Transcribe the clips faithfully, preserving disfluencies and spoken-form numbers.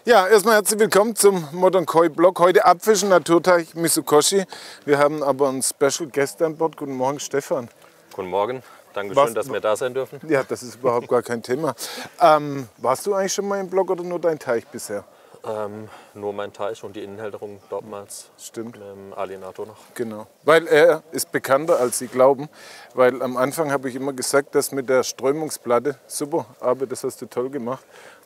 Ja, erstmal herzlich willkommen zum Modern Koi Blog. Heute Abfischen, Naturteich Mitsukoshi. Wir haben aber einen Special Guest an Bord. Guten Morgen, Stefan. Guten Morgen. Dankeschön, Was, dass wir da sein dürfen. Ja, das ist überhaupt gar kein Thema. Ähm, warst du eigentlich schon mal im Blog oder nur dein Teich bisher? Ähm, nur mein Teich und die Innenhälterung dortmals. Stimmt. Mit dem Alienator noch. Genau. Weil er ist bekannter, als Sie glauben. Weil am Anfang habe ich immer gesagt, dass mit der Strömungsplatte, super, aber das hast du toll gemacht.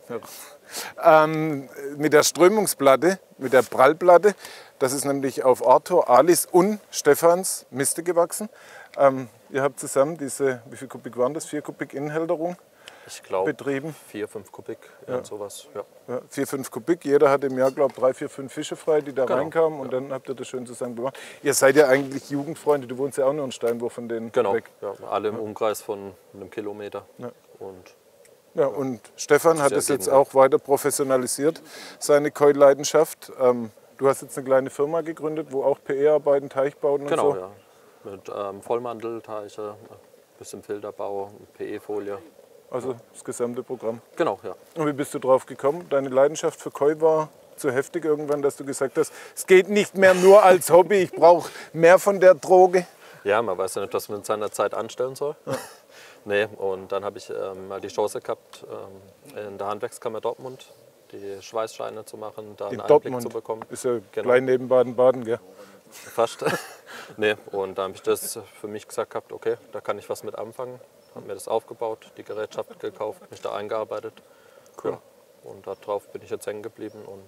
Ja. Ähm, mit der Strömungsplatte, mit der Prallplatte, das ist nämlich auf Arthur, Alice und Stefans Miste gewachsen. Ähm, ihr habt zusammen diese, wie viel Kubik waren das? Vier Kubik Innenhälterung Ich glaube, betrieben. vier, fünf Kubik, Ja. und sowas. Ja. Ja, vier, fünf Kubik. Jeder hat im Jahr, glaube ich, drei, vier, fünf Fische frei, die da Genau. reinkamen. Und dann habt ihr das schön zusammen gemacht. Ihr seid ja eigentlich Jugendfreunde. Du wohnst ja auch nur in Steinwurf von denen Genau, weg. ja, alle im Umkreis von einem Kilometer. Ja. Und Ja, und Stefan hat Sehr es jetzt gerne. auch weiter professionalisierte, seine Koi-Leidenschaft. Ähm, du hast jetzt eine kleine Firma gegründet, wo auch P E-Arbeiten, Teichbauten und genau, so. ja. Mit ähm, Vollmantelteiche, ein bisschen Filterbau, P E-Folie. Also das gesamte Programm. Genau, ja. Und wie bist du drauf gekommen? Deine Leidenschaft für Koi war zu heftig irgendwann, dass du gesagt hast, es geht nicht mehr nur als Hobby, ich brauche mehr von der Droge. Ja, man weiß ja nicht, was man in seiner Zeit anstellen soll. Ja. Nee, und dann habe ich ähm, mal die Chance gehabt, ähm, in der Handwerkskammer Dortmund die Schweißscheine zu machen, da einen In Einblick Dortmund zu bekommen. ist ja Genau. gleich neben Baden-Baden, gell? Fast. Nee, und da habe ich das für mich gesagt gehabt, okay, da kann ich was mit anfangen. Habe mir das aufgebaut, die Gerätschaft gekauft, mich da eingearbeitet. Cool. Ja, und darauf bin ich jetzt hängen geblieben und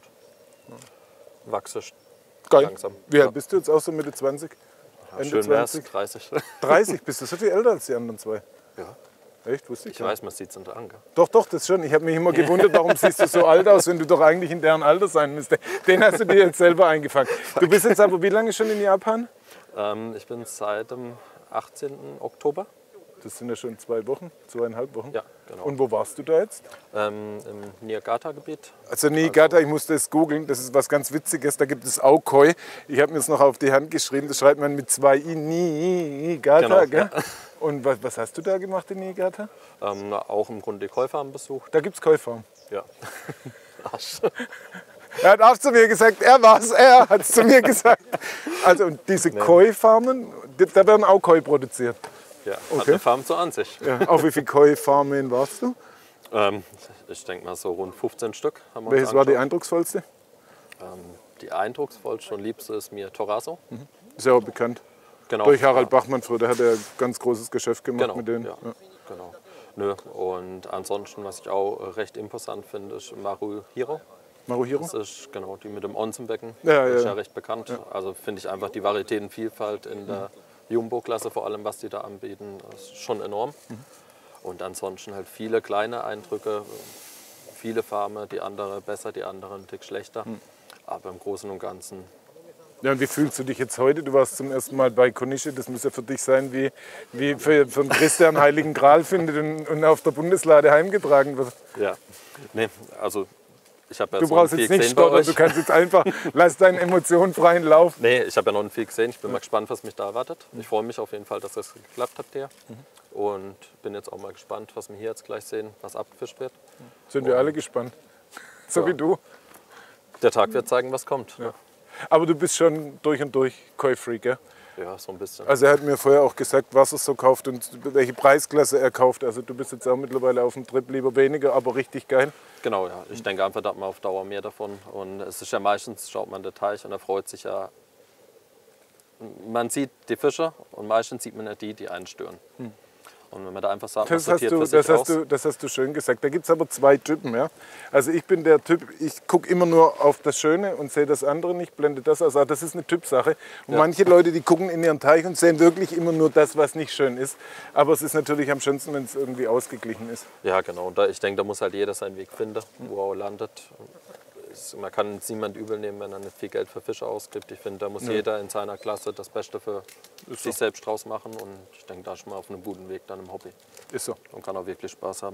wachse Geil. langsam. Wie alt Ja. bist du jetzt auch so Mitte zwanzig? Ende Schön wär's, zwanzig? dreißig. dreißig, bist du so viel älter als die anderen zwei? Ja, Echt, wusste ich ich gar nicht. weiß, man sieht es an, gell? Doch, doch, das schon. Ich habe mich immer gewundert, warum siehst du so alt aus, wenn du doch eigentlich in deren Alter sein müsstest. Den hast du dir jetzt selber eingefangen. Du bist jetzt aber wie lange schon in Japan? Ähm, ich bin seit dem achtzehnten Oktober. Das sind ja schon zwei Wochen, zweieinhalb Wochen. Ja, genau. Und wo warst du da jetzt? Ähm, Im Niigata-Gebiet. Also Niigata, ich musste es googeln, das ist was ganz Witziges, da gibt es auch Koi. Ich habe mir es noch auf die Hand geschrieben, das schreibt man mit zwei I, Niigata, Genau, gell? ja. Und was, was hast du da gemacht in Niigata? Ähm, auch im Grunde die Käuferfarm besucht. Da gibt es Koi-Farm. Ja. Arsch. Er hat auch zu mir gesagt, er war es, er hat es zu mir gesagt. Also und diese Nee. Koi-Farmen, da werden auch Koi produziert. Ja, hat Okay. eine Farm zu an sich. Ja. Auf wie viele Koi-Farmen warst du? Ähm, ich denke mal so rund fünfzehn Stück haben wir Welches uns war die angeschaut. eindrucksvollste? Ähm, die eindrucksvollste und liebste ist mir Toraso. Ist ja auch bekannt. Genau. Durch Harald ja. Bachmann früher, der hat ja ein ganz großes Geschäft gemacht Genau, mit denen. ja, genau. Nö. Und ansonsten, was ich auch recht imposant finde, ist Maruhiro. Maruhiro? Das ist genau die mit dem Onsenbecken. Ja, Das ist ja. ja recht bekannt. Also finde ich einfach die Varietätenvielfalt in der Jumbo-Klasse, vor allem was die da anbieten, ist schon enorm. Und ansonsten halt viele kleine Eindrücke, viele Farmen, die andere besser, die anderen ein Tick schlechter. Aber im Großen und Ganzen, Ja, und wie fühlst du dich jetzt heute? Du warst zum ersten Mal bei Konishi. Das muss ja für dich sein, wie, wie für, für einen Christian Heiligen Gral findet und, und auf der Bundeslade heimgetragen wird. ja. Nee, also ich habe ja Du so brauchst viel jetzt nicht gesehen bei stottern, euch. du kannst jetzt einfach, lass deinen Emotionen freien Lauf. Nee, ich habe ja noch nicht viel gesehen. Ich bin mal gespannt, was mich da erwartet. Ich freue mich auf jeden Fall, dass das geklappt hat hier. Und bin jetzt auch mal gespannt, was wir hier jetzt gleich sehen, was abgefischt wird. Sind wir alle gespannt. So Ja. wie du. Der Tag wird zeigen, was kommt. Ja, Aber du bist schon durch und durch Koi-Freak, gell? ja so ein bisschen. Also er hat mir vorher auch gesagt, was er so kauft und welche Preisklasse er kauft. Also du bist jetzt auch mittlerweile auf dem Trip, lieber weniger, aber richtig geil. Genau, ja. Ich denke einfach, da hat man auf Dauer mehr davon. Und es ist ja meistens, schaut man den Teich und er freut sich ja. Man sieht die Fische und meistens sieht man ja die, die einen stören. Und wenn man da einfach sagt, man Das hast, sortiert du, für das, sich hast aus. du, das hast du schön gesagt. Da gibt es aber zwei Typen. Ja? Also ich bin der Typ, ich gucke immer nur auf das Schöne und sehe das andere nicht, blende das aus. Also das ist eine Typsache. Und Ja. manche Leute, die gucken in ihren Teich und sehen wirklich immer nur das, was nicht schön ist. Aber es ist natürlich am schönsten, wenn es irgendwie ausgeglichen ist. Ja, genau. Und da, ich denke, da muss halt jeder seinen Weg finden, wo er auch landet. Es- Man kann es niemand übel nehmen, wenn er nicht viel Geld für Fische ausgibt. Ich finde, da muss jeder in seiner Klasse das Beste für sich selbst draus machen. Und ich denke, da ist man auf einem guten Weg dann im Hobby Ist so. und kann auch wirklich Spaß haben.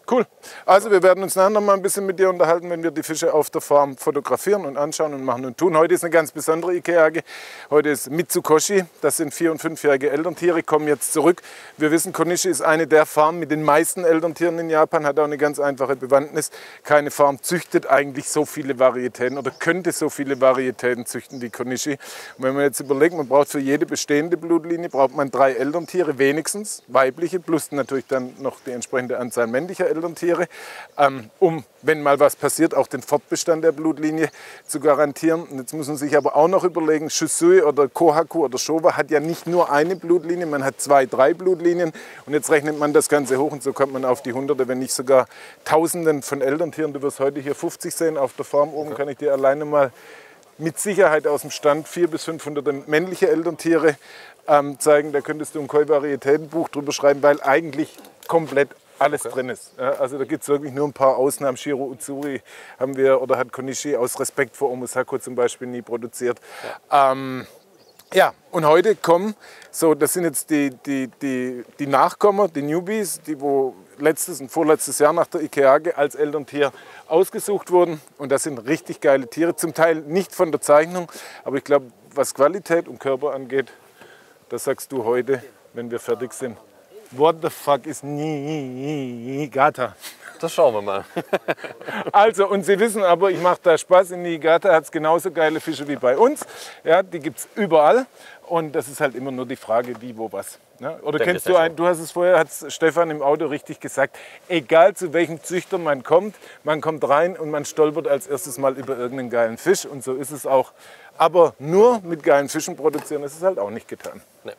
Cool. Also wir werden uns nachher noch mal ein bisschen mit dir unterhalten, wenn wir die Fische auf der Farm fotografieren und anschauen und machen und tun. Heute ist eine ganz besondere Ikeage. Heute ist Mitsukoshi. Das sind vier- und fünfjährige Elterntiere, kommen jetzt zurück. Wir wissen, Konishi ist eine der Farmen mit den meisten Elterntieren in Japan, hat auch eine ganz einfache Bewandtnis. Keine Farm züchtet eigentlich so viele Varietäten oder könnte so viele Varietäten züchten wie Konishi. Und wenn man jetzt überlegt, man braucht für jede bestehende Blutlinie braucht man drei Elterntiere wenigstens, weibliche, plus natürlich dann noch die entsprechende Anzahl männlicher Elterntiere. Elterntiere, ähm, um, wenn mal was passiert, auch den Fortbestand der Blutlinie zu garantieren. Und jetzt muss man sich aber auch noch überlegen, Shusui oder Kohaku oder Showa hat ja nicht nur eine Blutlinie, man hat zwei, drei Blutlinien und jetzt rechnet man das Ganze hoch und so kommt man auf die Hunderte, wenn nicht sogar Tausenden von Elterntieren. Du wirst heute hier fünfzig sehen auf der Farm oben, kann ich dir alleine mal mit Sicherheit aus dem Stand vierhundert bis fünfhundert männliche Elterntiere ähm, zeigen. Da könntest du ein Koi-Varietätenbuch drüber schreiben, weil eigentlich komplett alles okay. drin ist. Ja, also da gibt es wirklich nur ein paar Ausnahmen. Shiro Utsuri haben wir oder hat Konishi aus Respekt vor Omusako zum Beispiel nie produziert. Ja, ähm, ja und heute kommen, so das sind jetzt die, die, die, die Nachkommer, die Newbies, die wo letztes und vorletztes Jahr nach der Ikeage als Elterntier ausgesucht wurden. Und das sind richtig geile Tiere, zum Teil nicht von der Zeichnung, aber ich glaube, was Qualität und Körper angeht, das sagst du heute, wenn wir fertig sind. What the fuck ist Niigata? Das schauen wir mal. Also, und Sie wissen aber, ich mache da Spaß. In Niigata hat es genauso geile Fische wie bei uns. Ja, die gibt es überall. Und das ist halt immer nur die Frage, wie, wo, was. Ne? Oder Denke kennst du einen, du hast es vorher, hat Stefan im Auto richtig gesagt, egal zu welchem Züchter man kommt, man kommt rein und man stolpert als erstes mal über irgendeinen geilen Fisch. Und so ist es auch. Aber nur mit geilen Fischen produzieren ist es halt auch nicht getan. Nee.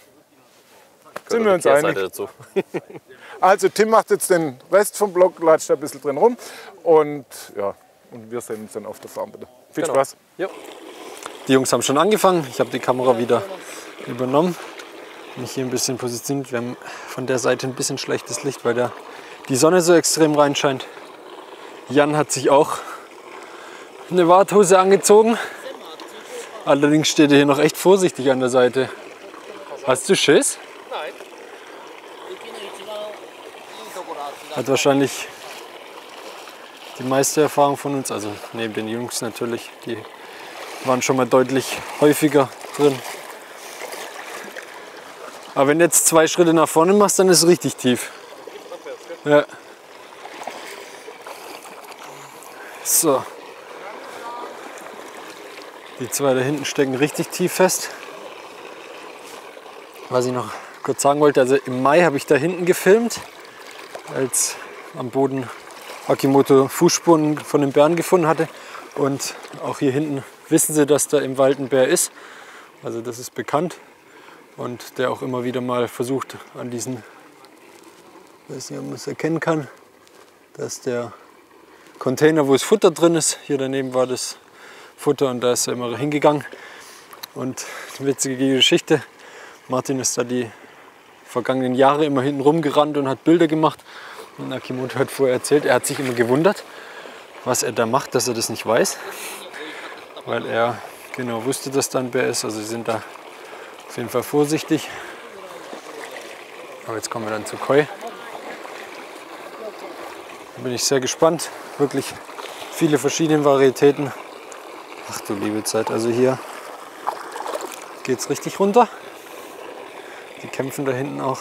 Sind wir uns einig? Dazu. Also Tim macht jetzt den Rest vom Block, latscht da ein bisschen drin rum und, ja, und wir sehen uns dann auf der Farm bitte. Viel genau. Spaß. Jo. Die Jungs haben schon angefangen, ich habe die Kamera wieder übernommen, mich hier ein bisschen positioniert. Wir haben von der Seite ein bisschen schlechtes Licht, weil da die Sonne so extrem reinscheint. Jan hat sich auch eine Warthose angezogen, allerdings steht er hier noch echt vorsichtig an der Seite. Hast du Schiss? Hat wahrscheinlich die meiste Erfahrung von uns, also neben den Jungs natürlich, die waren schon mal deutlich häufiger drin. Aber wenn du jetzt zwei Schritte nach vorne machst, dann ist es richtig tief. Ja. So. Die zwei da hinten stecken richtig tief fest. Was ich noch kurz sagen wollte, also im Mai habe ich da hinten gefilmt, als am Boden Akimoto Fußspuren von den Bären gefunden hatte. Und auch hier hinten wissen sie, dass da im Wald ein Bär ist. Also das ist bekannt. Und der auch immer wieder mal versucht an diesen, ich weiß nicht, ob man es erkennen kann, dass der Container, wo das Futter drin ist, hier daneben war das Futter und da ist er immer hingegangen. Und eine witzige Geschichte, Martin ist da die vergangenen Jahre immer hinten rumgerannt und hat Bilder gemacht. Und Akimoto hat vorher erzählt, er hat sich immer gewundert, was er da macht, dass er das nicht weiß. Weil er genau wusste, dass da ein Bär ist. Also sie sind da auf jeden Fall vorsichtig. Aber jetzt kommen wir dann zu Koi. Da bin ich sehr gespannt. Wirklich viele verschiedene Varietäten. Ach du liebe Zeit, also hier geht es richtig runter. Die kämpfen da hinten auch.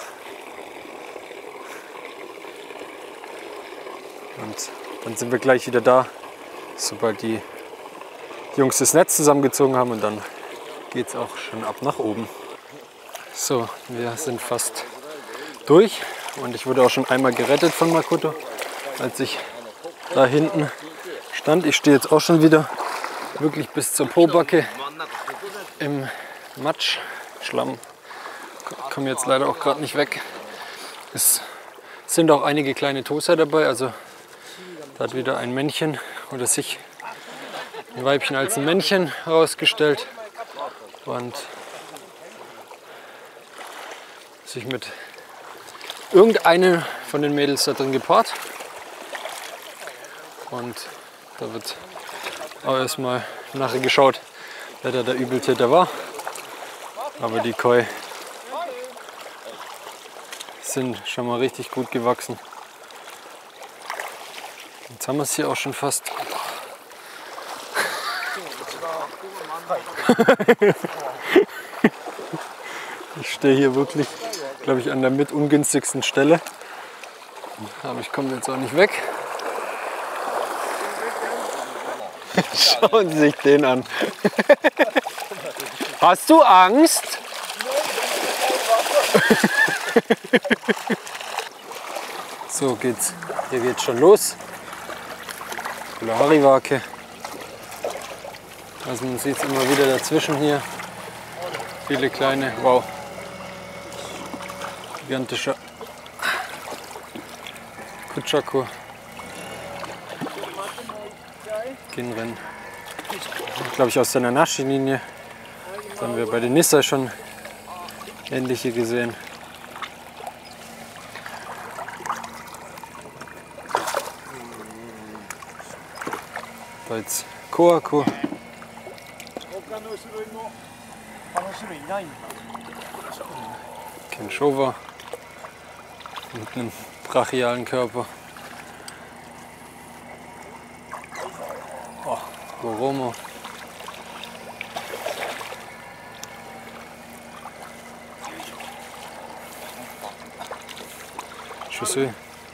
Und dann sind wir gleich wieder da, sobald die Jungs das Netz zusammengezogen haben und dann geht es auch schon ab nach oben. So, wir sind fast durch und ich wurde auch schon einmal gerettet von Makoto, als ich da hinten stand. Ich stehe jetzt auch schon wieder wirklich bis zur Pobacke im Matsch, Schlamm. Komme jetzt leider auch gerade nicht weg. Es sind auch einige kleine Toser dabei, also da hat wieder ein Männchen oder sich ein Weibchen als ein Männchen herausgestellt und sich mit irgendeinem von den Mädels da drin gepaart. Und da wird auch erstmal nachher geschaut, wer da der Übeltäter war. Aber die Koi sind schon mal richtig gut gewachsen. Jetzt haben wir es hier auch schon fast. Ich stehe hier wirklich, glaube ich, an der mit ungünstigsten Stelle. Aber ich komme jetzt auch nicht weg. Schauen Sie sich den an. Hast du Angst? So geht's. Hier geht's schon los. Polariwake. Also man sieht es immer wieder dazwischen hier. Viele kleine, wow. Gigantischer Kutschaku. Ginren. Glaube ich aus der Nanashi-Linie. Das haben wir bei den Nissai schon ähnliche gesehen. Jetzt Kohaku. Kenshova mit einem brachialen Körper. Oh, Goromo. Shusui.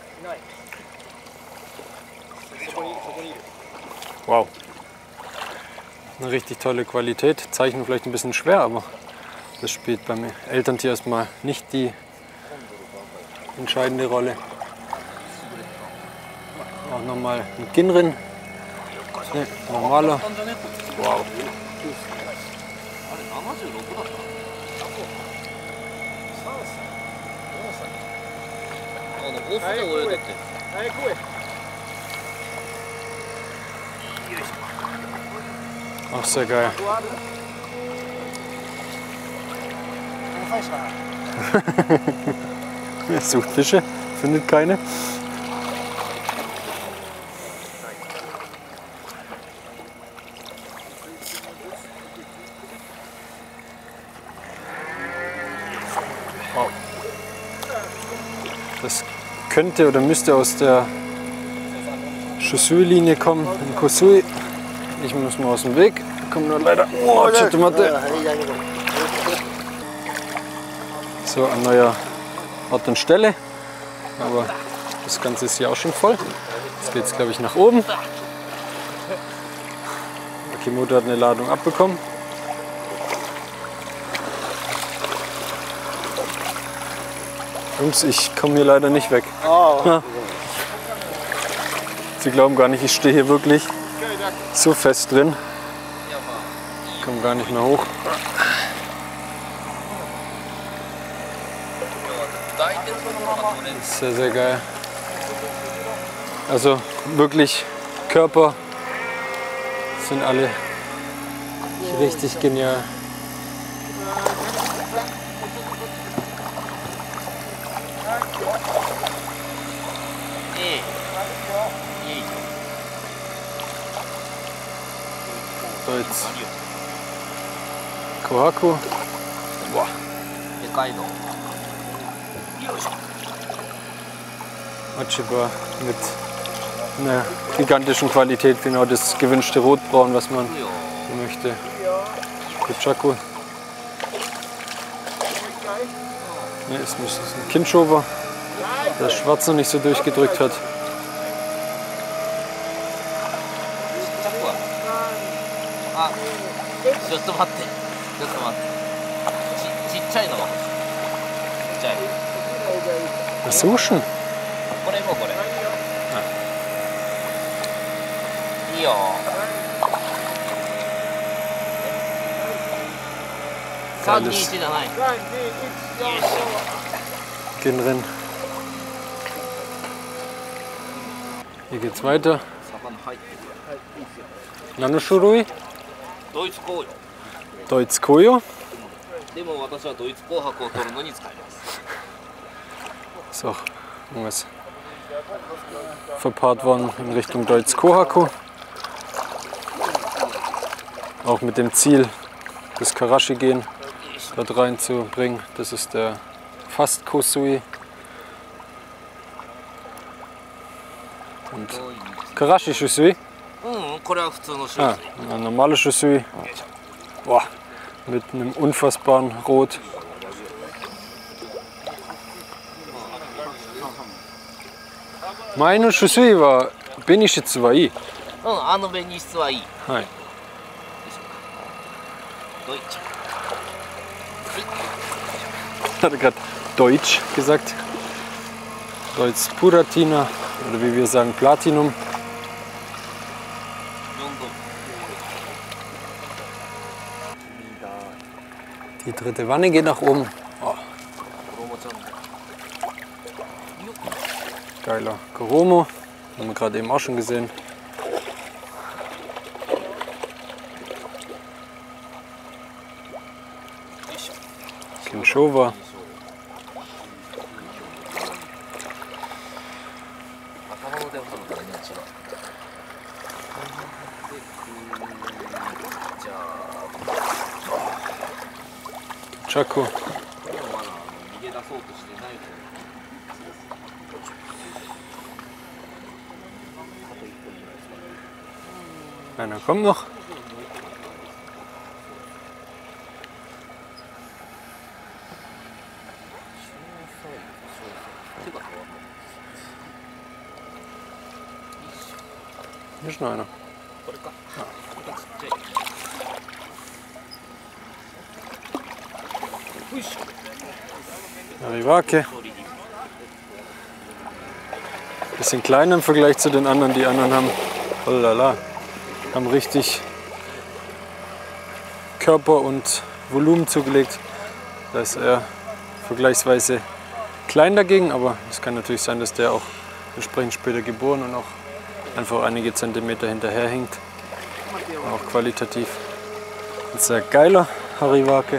Wow. Eine richtig tolle Qualität. Zeichnen vielleicht ein bisschen schwer, aber das spielt beim Elterntier erstmal nicht die entscheidende Rolle. Auch nochmal ein Ginrin. Ne, normaler. Wow. Auch sehr geil. Er sucht Fische, findet keine. Wow. Das könnte oder müsste aus der Shusui-Linie kommen, in Kosui. Ich muss mal aus dem Weg. Kommt nur leider. Oh, Tomate. So, an neuer Ort und Stelle. Aber das Ganze ist hier auch schon voll. Jetzt geht es, glaube ich, nach oben. Akimoto hat eine Ladung abbekommen. Jungs, ich komme hier leider nicht weg. Ja. Sie glauben gar nicht, ich stehe hier wirklich so fest drin. Ich komme gar nicht mehr hoch. Das ist sehr, sehr geil. Also wirklich Körper sind alle richtig genial. So, jetzt Kohaku. Boah. Achiba mit einer gigantischen Qualität, genau das gewünschte Rotbraun, was man möchte. Kuchaku. Ne, ist ein Kinshova, der das Schwarz noch nicht so durchgedrückt hat. Was suchen? Alles Ginrin. Hier geht's weiter. Nanoshurui. Doitsukoyo. Ist auch irgendwas verpaart worden in Richtung Doitsukohaku. Auch mit dem Ziel, das Karashi-Gen dort reinzubringen. Das ist der fast Kosui. Und Karashi Shusui? うん、これは普通の種 Ah, 類。 eine normale Shusui. Boah, mit einem unfassbaren Rot. Meine Shusui war Benishitsu wa ii. うん、あの紅質はいい。 Hi. ドイツ。 Ich hatte gerade Deutsch gesagt. Deutsch Puratina oder wie wir sagen Platinum. よんドル。 Die dritte Wanne geht nach oben. Oh, 衣ちゃん。 geiler Goromo. Haben wir gerade eben auch schon gesehen. Kinshova. 頭の出方の形が違う。じゃあ、 Chaco. これはまだ逃げ出そうとしてないと。 Einer kommt noch. Hier ist noch einer. これか。これがちっちゃい。よいしょ。 Arivake. Bisschen kleiner im Vergleich zu den anderen. Die anderen haben, oh la la, haben richtig Körper und Volumen zugelegt. Da ist er vergleichsweise klein dagegen, aber es kann natürlich sein, dass der auch entsprechend später geboren und auch einfach einige Zentimeter hinterherhinkt. Auch qualitativ ein sehr geiler Hariwake.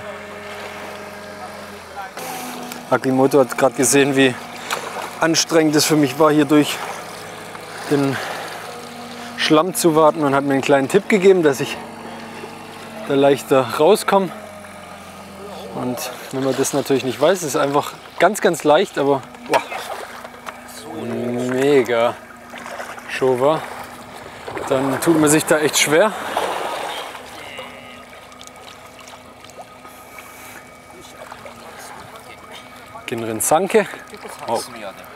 Akimoto hat gerade gesehen, wie anstrengend es für mich war, hier durch den Schlamm zu warten und hat mir einen kleinen Tipp gegeben, dass ich da leichter rauskomme. Und wenn man das natürlich nicht weiß, ist es einfach ganz, ganz leicht, aber boah, mega Showa. Dann tut man sich da echt schwer. Genrin Sanke. Oh. 炭はね。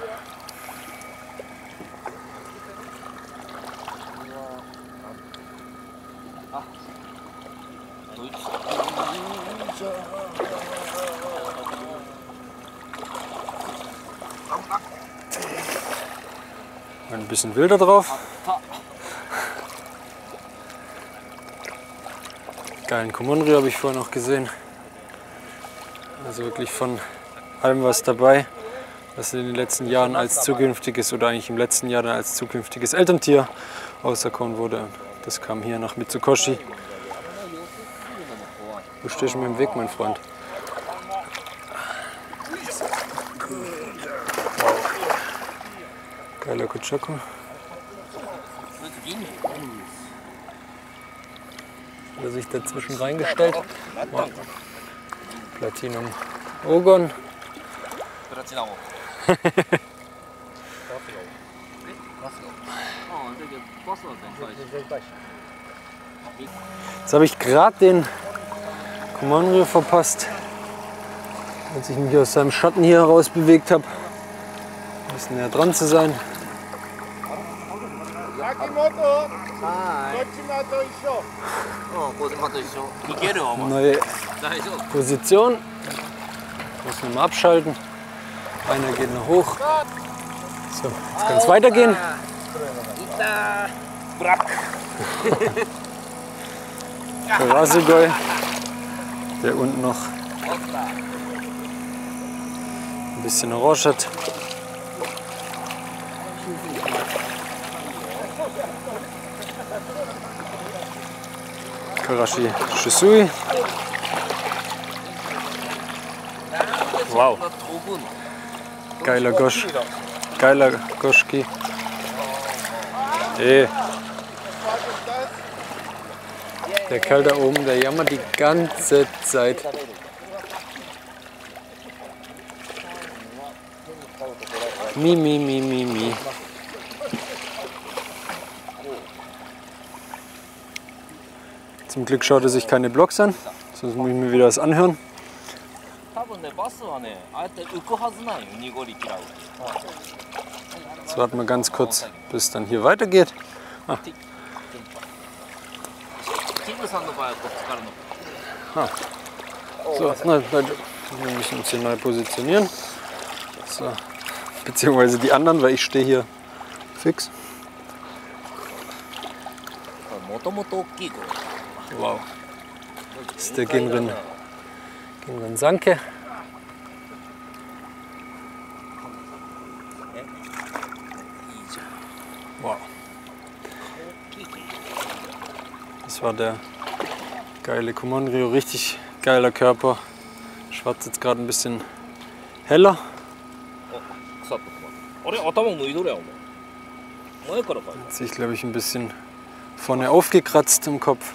Ein bisschen wilder drauf. Geilen Komonri habe ich vorhin noch gesehen. Also wirklich von allem was dabei, was in den letzten Jahren als zukünftiges oder eigentlich im letzten Jahr dann als zukünftiges Elterntier auserkoren wurde. Das kam hier nach Mitsukoshi. Du stehst mir im Weg, mein Freund. Geiler Kuchako. Hat er sich dazwischen reingestellt. Wow. Platinum Ogon. プラチナも。 Jetzt habe ich gerade den Komonrio verpasst, als ich mich aus seinem Schatten hier heraus bewegt habe. Ein bisschen näher dran zu sein. Neue Position. Muss man mal abschalten. Einer geht noch hoch. So, jetzt kann es weitergehen. Karasugoi, der unten noch ein bisschen Orange hat. Karashi Shisui. Wow. Geiler Gosch. Geiler Goschki. Ey. Der Kerl da oben, der jammert die ganze Zeit. Mi, mi, mi, mi, mi. Zum Glück schaut er sich keine Blogs an, sonst muss ich mir wieder was anhören. Jetzt warten wir ganz kurz, bis es dann hier weitergeht. Ah. Ah. So, na, wir müssen uns hier neu positionieren. So. Beziehungsweise die anderen, weil ich stehe hier fix. Wow. Das ist der Ginrin, Ginrin Sanke. Wow. Das war der geile Kumonryo, richtig geiler Körper. Schwarz jetzt gerade ein bisschen heller. Hat sich, glaube ich, ein bisschen vorne aufgekratzt im Kopf.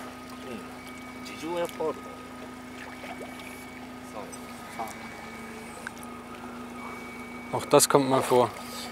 Auch das kommt mal vor.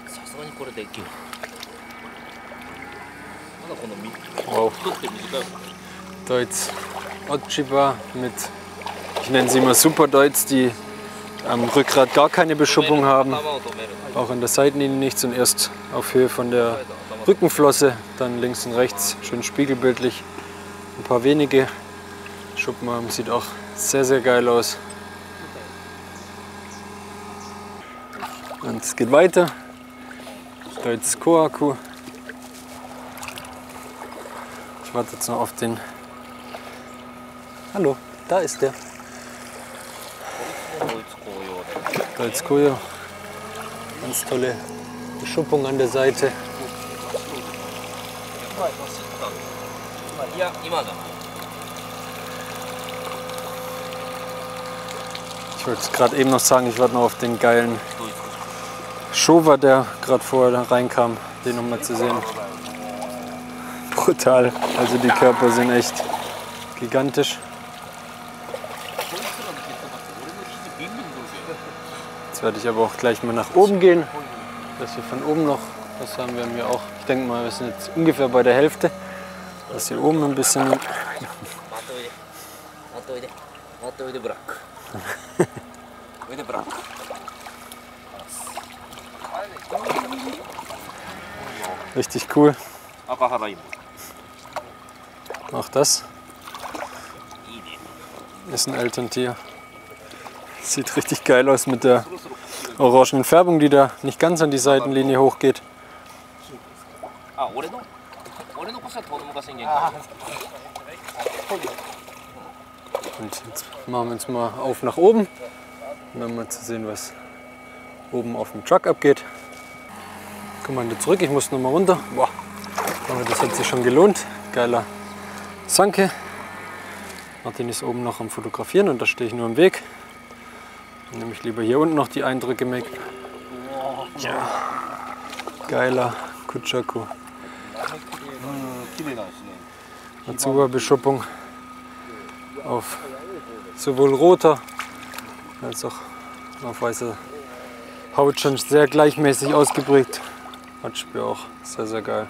Wow. Deutz Otschiba mit, ich nenne sie immer Super-Deutz, die am Rückgrat gar keine Beschuppung haben. Auch an der Seitenlinie nichts und erst auf Höhe von der Rückenflosse, dann links und rechts schön spiegelbildlich. Ein paar wenige Schuppen haben, sieht auch sehr, sehr geil aus. Und es geht weiter. Deutz Kohaku. Ich warte jetzt noch auf den. Hallo, da ist der. Deutz Koyo. Ganz tolle Beschuppung an der Seite. Ich wollte gerade eben noch sagen, ich warte noch auf den geilen Showa, der gerade vorher reinkam, den noch mal zu sehen. Brutal, also die Körper sind echt gigantisch. Jetzt werde ich aber auch gleich mal nach oben gehen, dass wir von oben noch was haben. Wir haben hier auch, ich denke mal, wir sind jetzt ungefähr bei der Hälfte. Das hier oben ein bisschen. Richtig cool. Auch das ist ein Elterntier. Sieht richtig geil aus mit der orangenen Färbung, die da nicht ganz an die Seitenlinie hochgeht. Und jetzt machen wir uns mal auf nach oben, um dann mal zu sehen, was oben auf dem Truck abgeht. Kommando zurück, ich muss noch mal runter. Boah, aber das hat sich schon gelohnt. Geiler Sanke. Martin ist oben noch am Fotografieren und da stehe ich nur im Weg. Dann nehme ich lieber hier unten noch die Eindrücke mit. Ja. Geiler Kuchaku. Matsuba-Beschuppung auf sowohl roter als auch auf weißer Haut schon sehr gleichmäßig ausgeprägt. Matschbier auch sehr, sehr geil.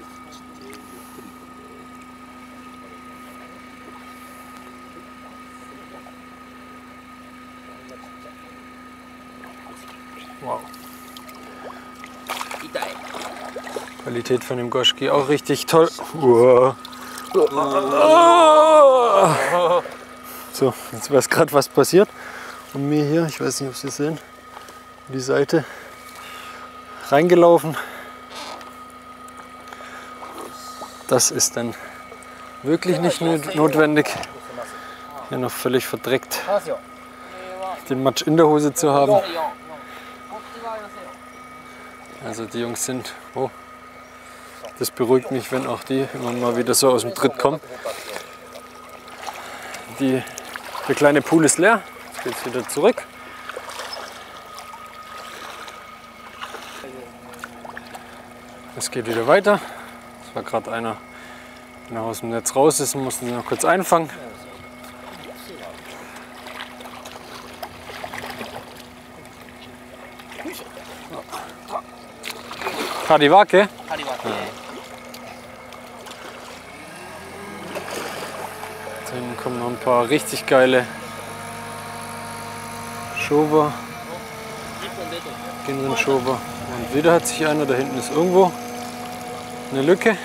Wow. Qualität von dem Goshki auch richtig toll. Wow. So, jetzt weiß gerade was passiert. Und mir hier, ich weiß nicht, ob Sie es sehen, die Seite reingelaufen. Das ist dann wirklich nicht notwendig, hier noch völlig verdreckt den Matsch in der Hose zu haben. Also die Jungs sind, oh, das beruhigt mich, wenn auch die immer mal wieder so aus dem Tritt kommen. Die, der kleine Pool ist leer, jetzt geht es wieder zurück. Es geht wieder weiter. Es war gerade einer, der aus dem Netz raus ist, mussten sie noch kurz einfangen. Hariwake? Hariwake. Ja. Da hinten kommen noch ein paar richtig geile Schober. Gehen in Schober. Und wieder hat sich einer, da hinten ist irgendwo eine Lücke.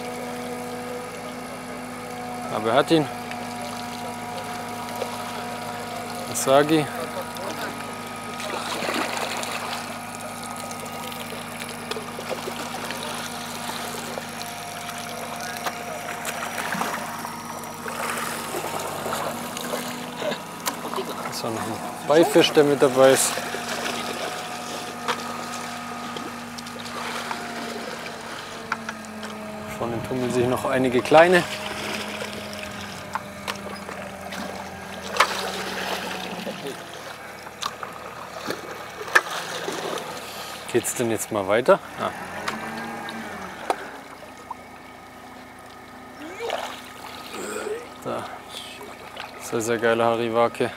Aber er hat ihn. Asagi. So, noch ein Beifisch, der mit dabei ist. Vorne tummeln sich noch einige kleine. Geht's denn jetzt mal weiter? Ah. Da. Sehr, sehr geile Hariwake.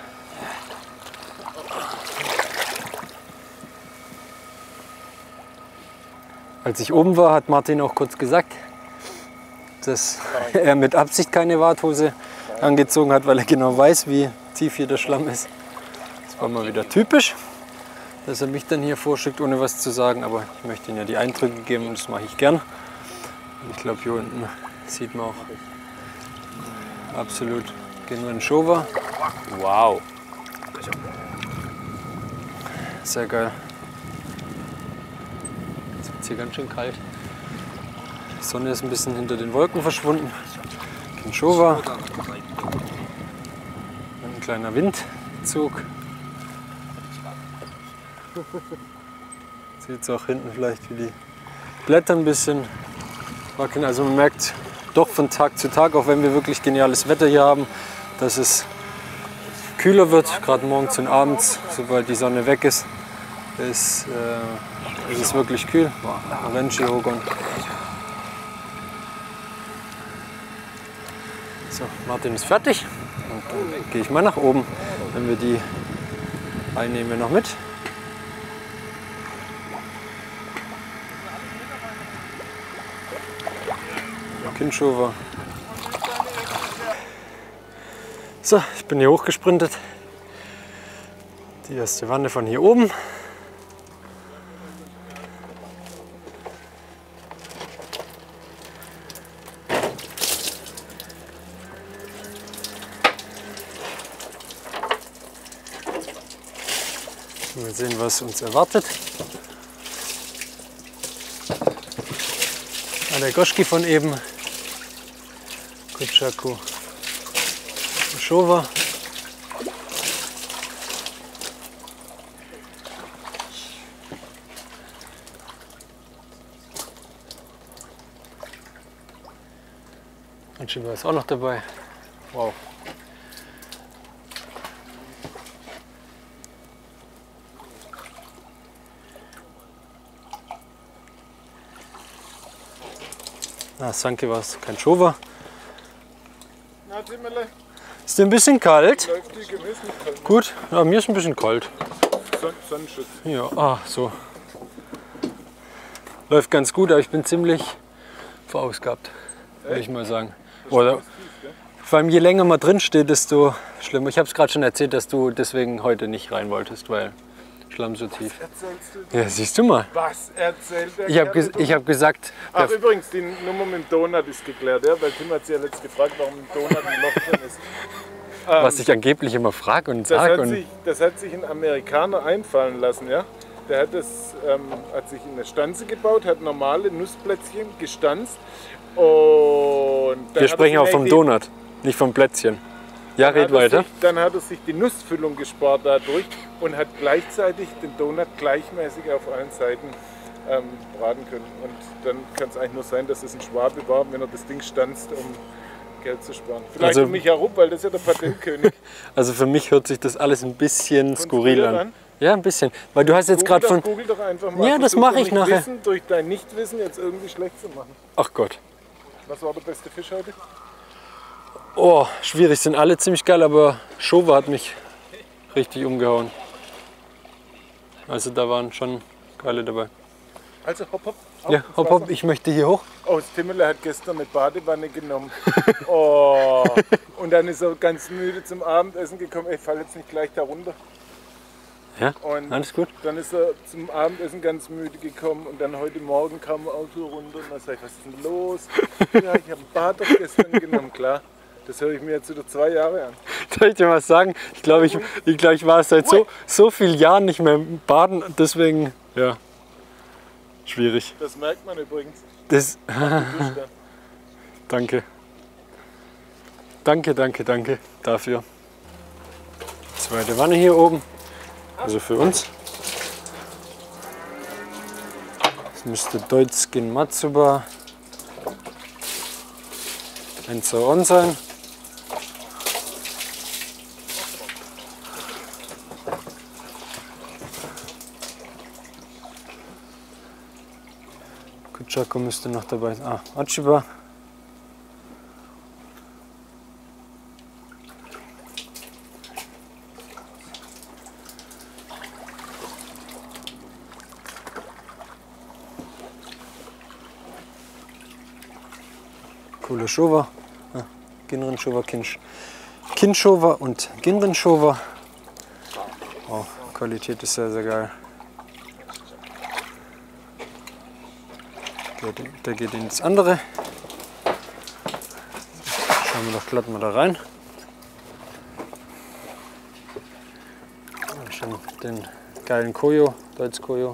Als ich oben war, hat Martin auch kurz gesagt, dass er mit Absicht keine Warthose angezogen hat, weil er genau weiß, wie tief hier der Schlamm ist. Das war mal wieder typisch, dass er mich dann hier vorschickt, ohne was zu sagen. Aber ich möchte ihm ja die Eindrücke geben und das mache ich gern. Und ich glaube, hier unten sieht man auch absolut Genrin Showa. Wow. Sehr geil. Jetzt wird es hier ganz schön kalt. Die Sonne ist ein bisschen hinter den Wolken verschwunden. Genrin Showa. Ein kleiner Windzug. Sieht es auch hinten vielleicht, wie die Blätter ein bisschen wackeln. Also man merkt doch von Tag zu Tag, auch wenn wir wirklich geniales Wetter hier haben, dass es kühler wird, gerade morgens und abends, sobald die Sonne weg ist, ist, äh, ist es wirklich kühl. Renchi Hogon. So, Martin ist fertig und dann gehe ich mal nach oben, wenn wir die einnehmen wir noch mit. Kinshova. So, ich bin hier hochgesprintet. Die erste Wanne von hier oben. Mal sehen, was uns erwartet. Ah, der Goschki von eben. Kuchaku Showa. Und Shiba ist auch noch dabei. Wow. Na, Sanke war es, kein Showa. Na, Timmerle. Ist dir ein bisschen kalt? Läuft die gewiss nicht kalt. Gut, ja, mir ist ein bisschen kalt. Son Sonnenschutz. Ja, ah, so. Läuft ganz gut, aber ich bin ziemlich verausgabt, würde ich mal sagen. Oder, vor allem je länger man drin steht, desto schlimmer. Ich habe es gerade schon erzählt, dass du deswegen heute nicht rein wolltest, weil Schlamm so tief. Was erzählst du? Ja, siehst du mal. Was erzählt der Ich habe Kerl? ges ich hab gesagt, Ach, der, übrigens, die Nummer mit dem Donut ist geklärt, ja? Weil Tim hat sich ja letzt gefragt, warum ein Donut ein Loch drin ist. Ähm, was ich angeblich immer frage und das, sage. hat Und sich, das hat sich ein Amerikaner einfallen lassen, ja? Der hat, das, ähm, hat sich eine Stanze gebaut, hat normale Nussplätzchen gestanzt und dann wir hat sprechen er auch sich vom die- Donut, nicht vom Plätzchen. Ja, Dann hat red er weiter. Sich, dann hat er sich die Nussfüllung gespart dadurch und hat gleichzeitig den Donut gleichmäßig auf allen Seiten ähm, braten können. Und dann kann es eigentlich nur sein, dass es ein Schwabe war, wenn er das Ding stanzt, um Geld zu sparen. Vielleicht Also- um mich herum, weil das ist ja der Patentkönig. Also für mich hört sich das alles ein bisschen skurril früher an. an? Ja, ein bisschen. Weil du hast jetzt Google gerade doch, von... Google doch einfach mal. Ja, das Versuch mache doch ich nicht nachher. Wissen, durch dein Nichtwissen jetzt irgendwie schlecht zu machen. Ach Gott. Was war der beste Fisch heute? Oh, schwierig, sind alle ziemlich geil, aber Showa hat mich richtig umgehauen. Also da waren schon geile dabei. Also hopp hopp, Ja, hopp, hopp, ich möchte hier hoch. Oh, das Timmerle hat gestern eine Badewanne genommen. Oh. Und dann ist er ganz müde zum Abendessen gekommen. Ich falle jetzt nicht gleich da runter. Ja, Und alles gut. dann ist er zum Abendessen ganz müde gekommen und dann heute Morgen kam er auch so runter und dann sag ich, was ist denn los? Ja, ich habe ein Bad doch gestern genommen, klar. Das höre ich mir jetzt wieder zwei Jahre an. Soll ich dir was sagen? Ich glaube, ich, ich, glaub, ich war seit so, so vielen Jahren nicht mehr im Baden, deswegen, ja, schwierig. Das merkt man übrigens. Das, Du bist da. danke. Danke, danke, danke dafür. Zweite Wanne hier oben, also für uns. Das müsste Deutskin Matsuba Enzo On sein. Kuchako müsste noch dabei sein. Ah, Achiba. Coole Showa. Ah, Ginrin Showa, Kinsh. Kinshowa und Ginrin Showa. Oh, Qualität ist sehr, sehr geil. Der, der geht in das andere. Schauen wir doch glatt mal da rein. Schon den geilen Koyo, Deutsch Koyo.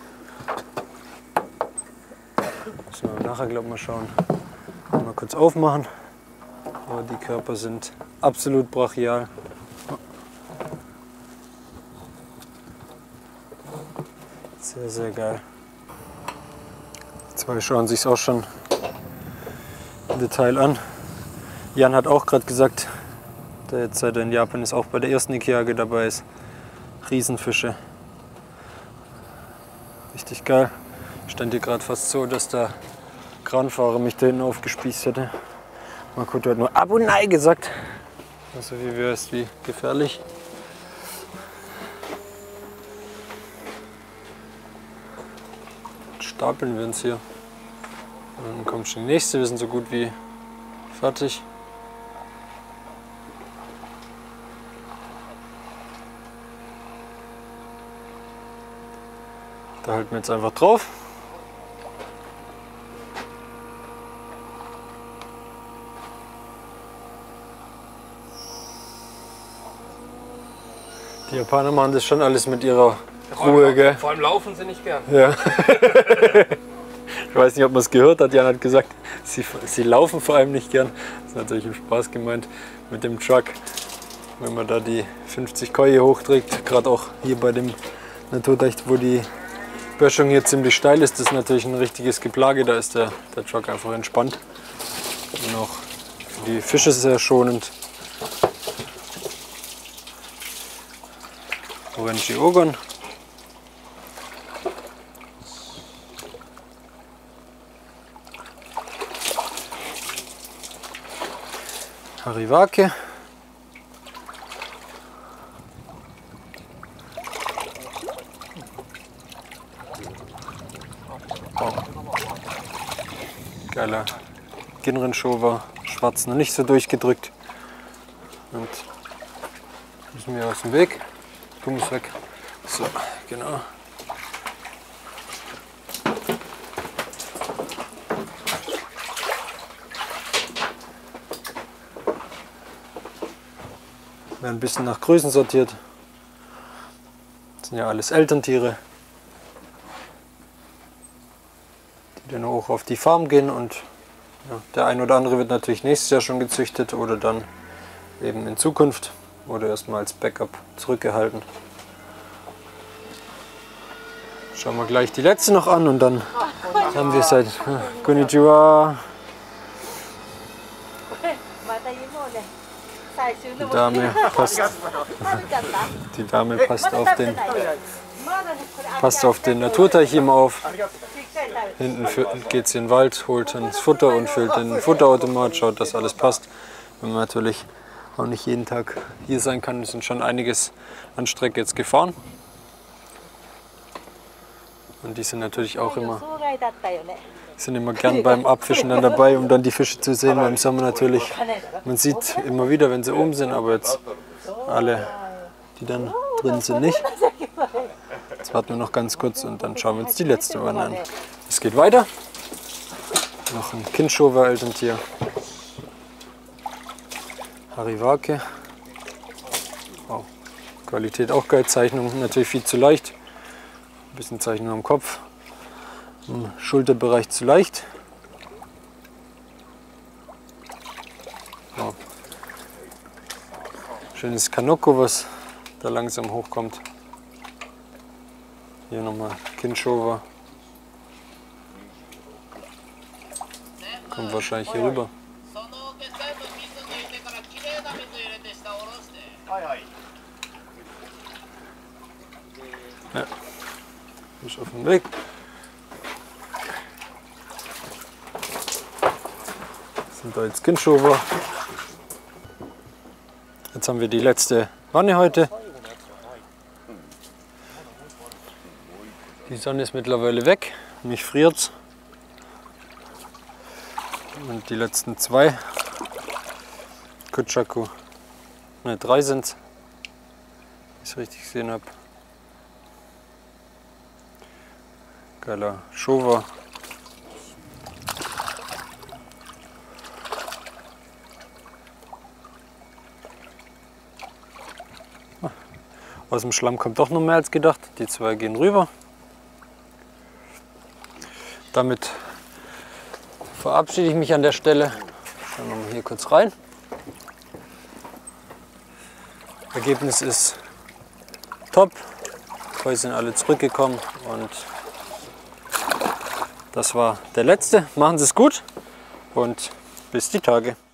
Müssen wir nachher, glaube ich, mal schauen. Mal kurz aufmachen. Aber die Körper sind absolut brachial. Sehr, sehr geil. Die zwei schauen sich auch schon im Detail an. Jan hat auch gerade gesagt, der jetzt seit er in Japan ist, auch bei der ersten Ikiage dabei ist. Riesenfische. Richtig geil. Ich stand hier gerade fast so, dass der Kranfahrer mich da hinten aufgespießt hätte. Makoto hat nur Abunai gesagt. Also wie wäre es, wie gefährlich. Stapeln wir uns hier. Und dann kommt schon die nächste, wir sind so gut wie fertig. Da halten wir jetzt einfach drauf. Die Japaner machen das schon alles mit ihrer Ruhe, gell? Vor allem laufen sie nicht gern. Ja. Ich weiß nicht, ob man es gehört hat. Jan hat gesagt, sie, sie laufen vor allem nicht gern. Das ist natürlich im Spaß gemeint mit dem Truck. Wenn man da die fünfzig Koje hochträgt, gerade auch hier bei dem Naturteich, wo die Böschung hier ziemlich steil ist, das ist natürlich ein richtiges Geplage. Da ist der, der Truck einfach entspannt. Und auch für die Fische sehr schonend. Orenji Ogon. Hariwake. Oh. Geiler Ginrin Showa, schwarz, noch nicht so durchgedrückt. Und müssen wir aus dem Weg. Du musst weg. So, genau. Werden ein bisschen nach Größen sortiert. Das sind ja alles Elterntiere, die dann auch auf die Farm gehen. Und ja, der ein oder andere wird natürlich nächstes Jahr schon gezüchtet oder dann eben in Zukunft oder erstmal als Backup zurückgehalten. Schauen wir gleich die letzte noch an und dann haben wir seit Konnichiwa. Die Dame passt, die Dame passt auf den, passt auf den Naturteich immer auf. Hinten geht sie in den Wald, holt dann das Futter und füllt den Futterautomat, schaut, dass alles passt. Wenn man natürlich auch nicht jeden Tag hier sein kann, sind schon einiges an Strecke jetzt gefahren. Und die sind natürlich auch immer, sind immer gern beim Abfischen dann dabei, um dann die Fische zu sehen. Weil im Sommer natürlich, man sieht immer wieder, wenn sie oben sind, aber jetzt alle, die dann drin sind, nicht. Jetzt warten wir noch ganz kurz und dann schauen wir uns die letzte Wanne an. Es geht weiter. Noch ein Kindschover-Elterntier. Hariwake. Wow. Qualität auch geil, Zeichnung natürlich viel zu leicht. Ein bisschen Zeichnung am Kopf. Im Schulterbereich zu leicht. Wow. Schönes Kanoko, was da langsam hochkommt. Hier nochmal Kindschover. Kommt wahrscheinlich hier rüber. Ja, ist auf dem Weg. Das sind da jetzt Kindschover. Jetzt haben wir die letzte Wanne heute. Die Sonne ist mittlerweile weg, mich friert's. Und die letzten zwei Kutschaku, ne, drei sind, wenn ich es richtig gesehen habe. Geiler Showa. Ah, aus dem Schlamm kommt doch noch mehr als gedacht. Die zwei gehen rüber. Damit verabschiede ich mich an der Stelle. Schauen wir mal hier kurz rein. Ergebnis ist top. Heute sind alle zurückgekommen und das war der letzte. Machen Sie es gut und bis die Tage.